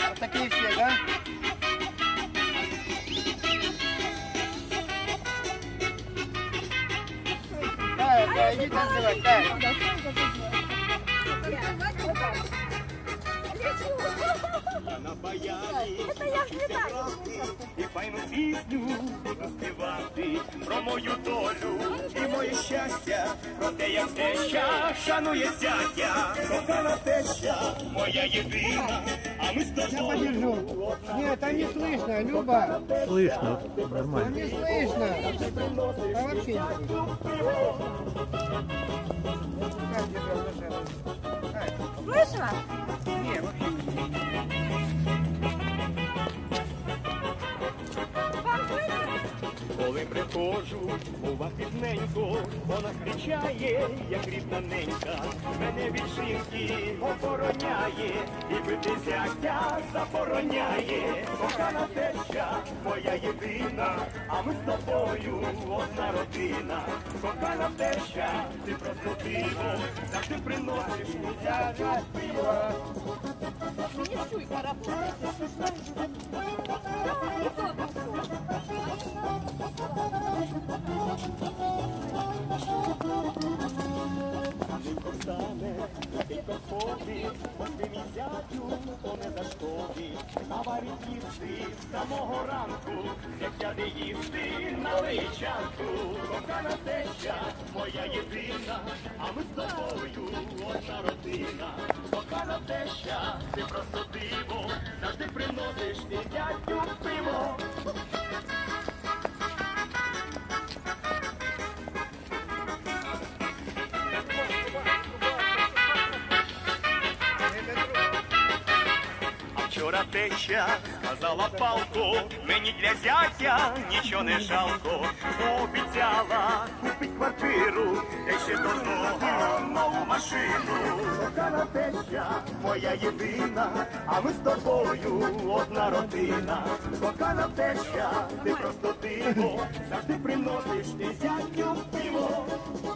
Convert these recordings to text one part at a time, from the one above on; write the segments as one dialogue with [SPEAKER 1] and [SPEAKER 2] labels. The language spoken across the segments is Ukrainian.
[SPEAKER 1] Вот такие все, да? Да, иди танцевать, да.
[SPEAKER 2] Это я знаю. І файну пісню буду співати про мою долю і моє щастя, про те, як теща шанує зятя, кохана теща, моя єдина, а ми з
[SPEAKER 1] Я
[SPEAKER 2] тобою.
[SPEAKER 1] подержу. Нет, там не слышно, Люба.
[SPEAKER 3] Слышно,
[SPEAKER 1] Там
[SPEAKER 3] нормально.
[SPEAKER 1] не слышно. А вообще не слышно. Как держал душа?
[SPEAKER 4] Слышно?
[SPEAKER 1] Не, вообще не слышно.
[SPEAKER 2] Коли приходжу, бува пізненько, вона зустрічає, як рідна ненька. Мене від жінки охороняє, і бити зятя забороняє. Кохана теща, моя єдина, а ми з тобою одна родина. Кохана теща, ти просто диво, завжди приносиш мені зятя пиво. Тихо ходить, пошли мій зятю, то не зашкодить. Наварить їсти з самого ранку, як сяде їсти на личанку. Кохана теща, моя єдина, а ми з тобою одна родина. Кохана теща, ти просто диво, завжди приносиш ти зятю пиво. Вчора теща сказала палко, мені для зятя нічого не жалко. Обіцяла купить квартиру, та ще до того нову машину. Кохана теща, моя єдина, а ми з тобою одна родина. Кохана теща, ти просто диво, завжди приносиш ти зятю пиво.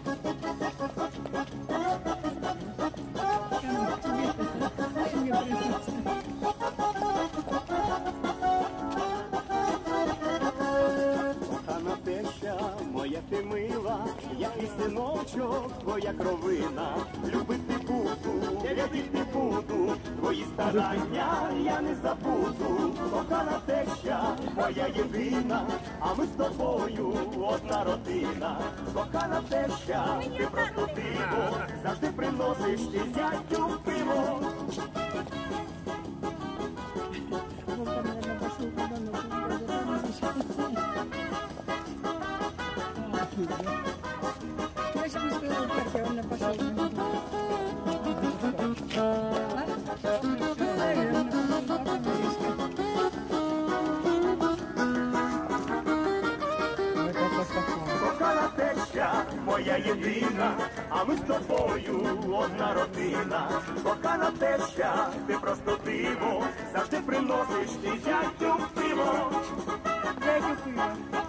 [SPEAKER 2] Кохана теща, моя ти мила, як і синочок, твоя кровина. Любити буду, рядити буду, твої старання я не забуду. Кохана теща, моя єдина, а ми з тобою одна родина. Кохана теща, ти просто диво, завжди приносиш ти зятю пиво.
[SPEAKER 4] Значит, не успела уехать, он пошел.
[SPEAKER 2] Кохана теща, моя єдина, а ми з тобою одна родина. Кохана теща, ти просто диво, завжди приносиш ти зятю пиво.
[SPEAKER 4] Дайте пиво.